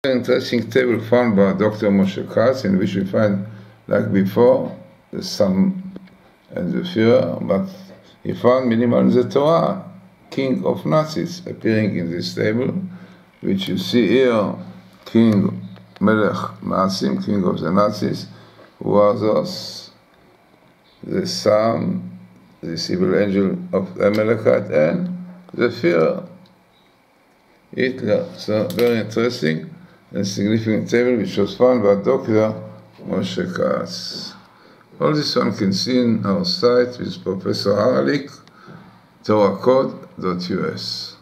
Very interesting table found by Dr. Moshe Katz, in which we find, like before, the Sam and the Fuerer, but he found minimal in the Torah, king of Nazis, appearing in this table, which you see here, King Melech Nasim, king of the Nazis, who are those, the Sam, the evil angel of Amalekite, and the Fuerer, Hitler. So very interesting and significant table which was found by Dr. Moshe Katz. All this one can see in our site with Professor Haralik, torahcode.us.